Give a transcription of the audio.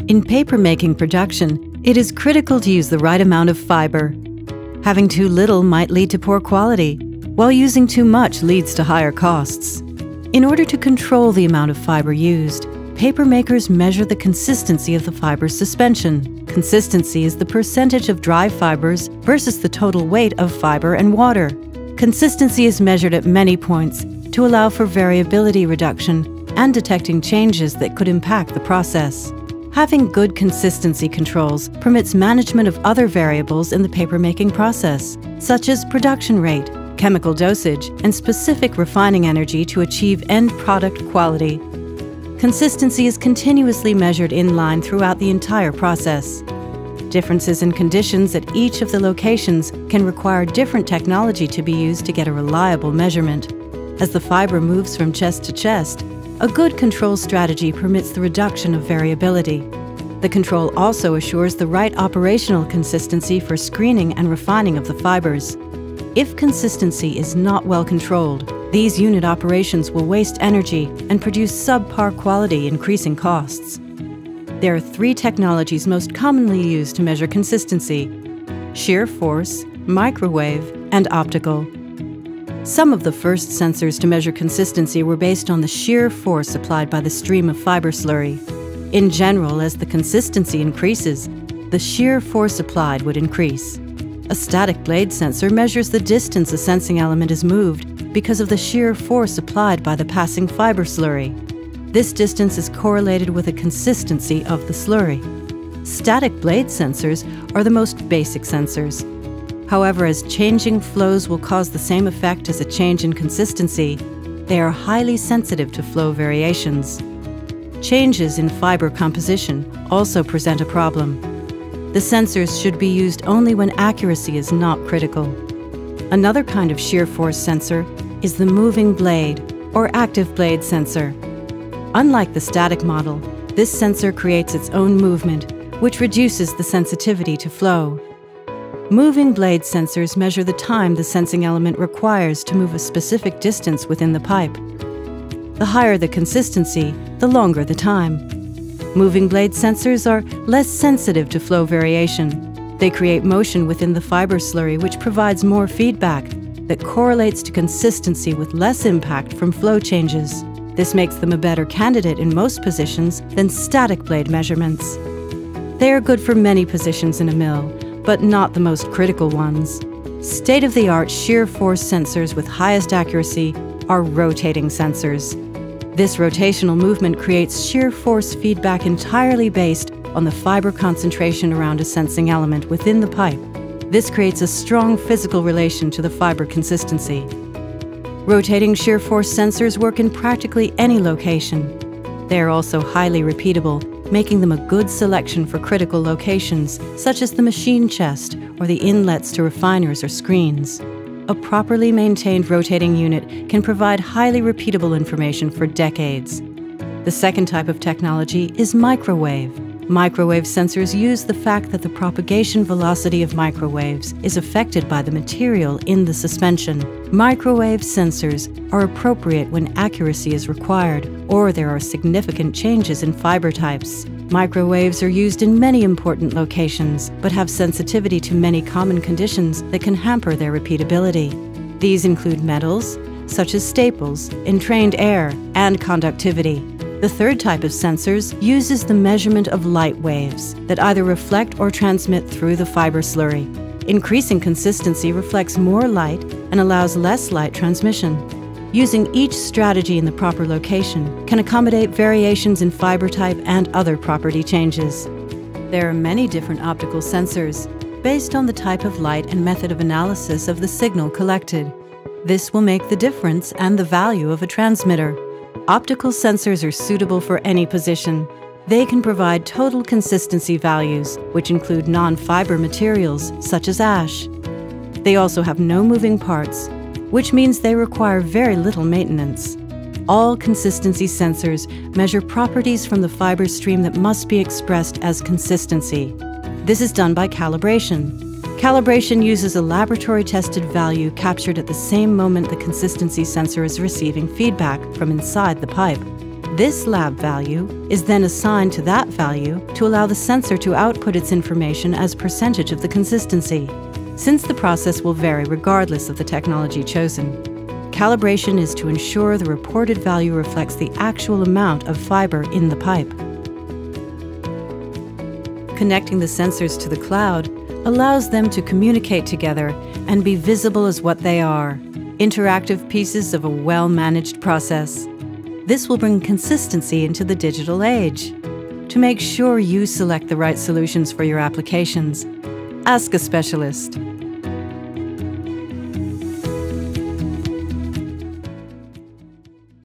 In paper-making production, it is critical to use the right amount of fiber. Having too little might lead to poor quality, while using too much leads to higher costs. In order to control the amount of fiber used, paper makers measure the consistency of the fiber's suspension. Consistency is the percentage of dry fibers versus the total weight of fiber and water. Consistency is measured at many points to allow for variability reduction and detecting changes that could impact the process. Having good consistency controls permits management of other variables in the paper-making process, such as production rate, chemical dosage, and specific refining energy to achieve end product quality. Consistency is continuously measured in line throughout the entire process. Differences in conditions at each of the locations can require different technology to be used to get a reliable measurement. As the fiber moves from chest to chest, a good control strategy permits the reduction of variability. The control also assures the right operational consistency for screening and refining of the fibers. If consistency is not well controlled, these unit operations will waste energy and produce subpar quality, increasing costs. There are 3 technologies most commonly used to measure consistency: shear force, microwave, and optical. Some of the first sensors to measure consistency were based on the shear force applied by the stream of fiber slurry. In general, as the consistency increases, the shear force applied would increase. A static blade sensor measures the distance a sensing element is moved because of the shear force applied by the passing fiber slurry. This distance is correlated with the consistency of the slurry. Static blade sensors are the most basic sensors. However, as changing flows will cause the same effect as a change in consistency, they are highly sensitive to flow variations. Changes in fiber composition also present a problem. The sensors should be used only when accuracy is not critical. Another kind of shear force sensor is the moving blade or active blade sensor. Unlike the static model, this sensor creates its own movement, which reduces the sensitivity to flow. Moving blade sensors measure the time the sensing element requires to move a specific distance within the pipe. The higher the consistency, the longer the time. Moving blade sensors are less sensitive to flow variation. They create motion within the fiber slurry, which provides more feedback that correlates to consistency with less impact from flow changes. This makes them a better candidate in most positions than static blade measurements. They are good for many positions in a mill, but not the most critical ones. State-of-the-art shear force sensors with highest accuracy are rotating sensors. This rotational movement creates shear force feedback entirely based on the fiber concentration around a sensing element within the pipe. This creates a strong physical relation to the fiber consistency. Rotating shear force sensors work in practically any location. They are also highly repeatable, making them a good selection for critical locations, such as the machine chest or the inlets to refiners or screens. A properly maintained rotating unit can provide highly repeatable information for decades. The second type of technology is microwave. Microwave sensors use the fact that the propagation velocity of microwaves is affected by the material in the suspension. Microwave sensors are appropriate when accuracy is required or there are significant changes in fiber types. Microwaves are used in many important locations, but have sensitivity to many common conditions that can hamper their repeatability. These include metals, such as staples, entrained air, and conductivity. The third type of sensors uses the measurement of light waves that either reflect or transmit through the fiber slurry. Increasing consistency reflects more light and allows less light transmission. Using each strategy in the proper location can accommodate variations in fiber type and other property changes. There are many different optical sensors based on the type of light and method of analysis of the signal collected. This will make the difference and the value of a transmitter. Optical sensors are suitable for any position. They can provide total consistency values, which include non-fiber materials such as ash. They also have no moving parts, which means they require very little maintenance. All consistency sensors measure properties from the fiber stream that must be expressed as consistency. This is done by calibration. Calibration uses a laboratory-tested value captured at the same moment the consistency sensor is receiving feedback from inside the pipe. This lab value is then assigned to that value to allow the sensor to output its information as percentage of the consistency. Since the process will vary regardless of the technology chosen, calibration is to ensure the reported value reflects the actual amount of fiber in the pipe. Connecting the sensors to the cloud allows them to communicate together and be visible as what they are, interactive pieces of a well-managed process. This will bring consistency into the digital age. To make sure you select the right solutions for your applications, ask a specialist.